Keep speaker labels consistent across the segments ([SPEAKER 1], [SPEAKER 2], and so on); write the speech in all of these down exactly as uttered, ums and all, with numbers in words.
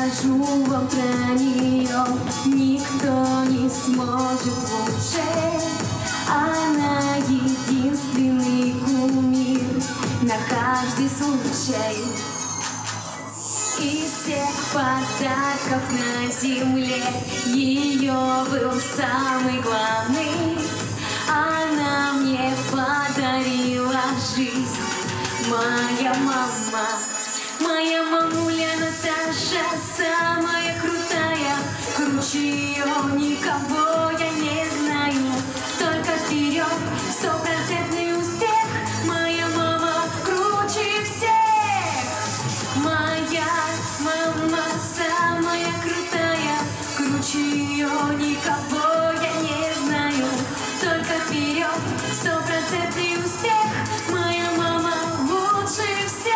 [SPEAKER 1] расскажу вам про нее. Никто не сможет лучше. Она единственный кумир на каждый случай. Из всех подарков на земле ее был самый главный. Она мне подарила жизнь. Моя мама, моя мамуля Наташа самая крутая. Круче ее никого я не знаю. Только вперед, стопроцентный успех. Моя мама круче всех. Моя мама самая крутая. Круче ее никого я не знаю. Только вперед, стопроцентный успех. Моя мама лучше всех.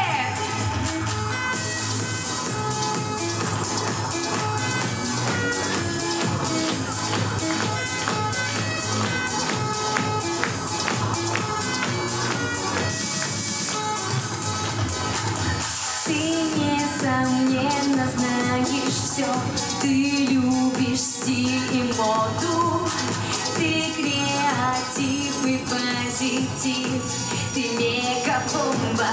[SPEAKER 1] Ты несомненно знаешь все. Ты любишь стиль и моду. Ты креатив и позитив. Ты мега-бомба.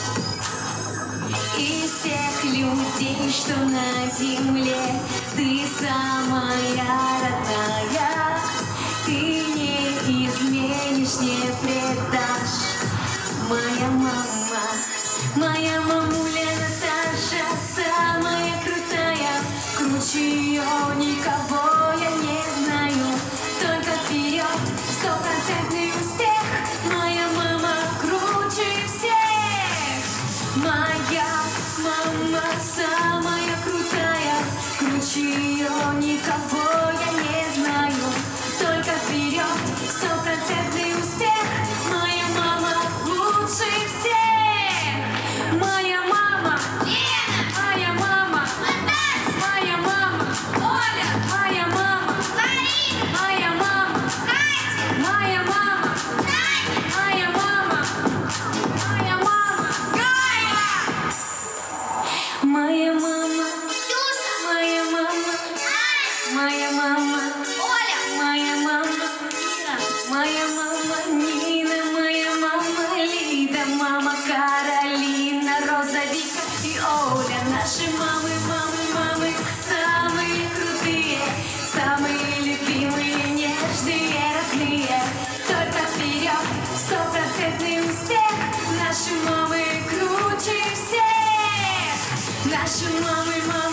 [SPEAKER 1] Из всех людей, что на земле, ты самая родная. Ты не изменишь, не предашь. Моя мама, моя мамуля Наташа самая крутая. Круче ее никого я не знаю. Только вперед, стопроцентный успех. Моя мама круче всех. Моя мама самая крутая. Круче ее никого я не знаю. Только вперед, стопроцентный успех. Моя мама лучше всех. Моя мама Лена. Моя мама Наташа. Моя мама Оля. Моя мама Марина. Моя мама Катя. Моя мама Таня. Моя мама. Моя мама Галя. Моя мама Ксюша. Моя мама Аня. Моя мама Оля. Моя мама Ира. Моя мама Нина. Моя мама Лида. Мама Каролина, Роза, Вика и Оля. Наши мамы, мамы, мамы самые крутые, самые любимые, нежные, родные. Только вперед, стопроцентный успех. Наши мамы круче всех. Наши мамы, мамы.